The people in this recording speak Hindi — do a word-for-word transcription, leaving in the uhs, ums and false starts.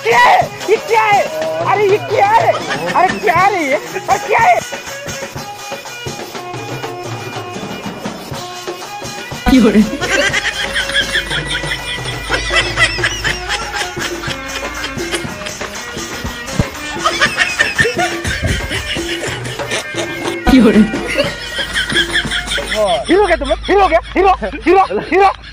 क्या है? ये क्या है? अरे ये क्या है? अरे क्या है ये? अरे क्या है? क्यों रे? क्यों रे? हीरो क्या तुम? हीरो क्या? Hero hero hero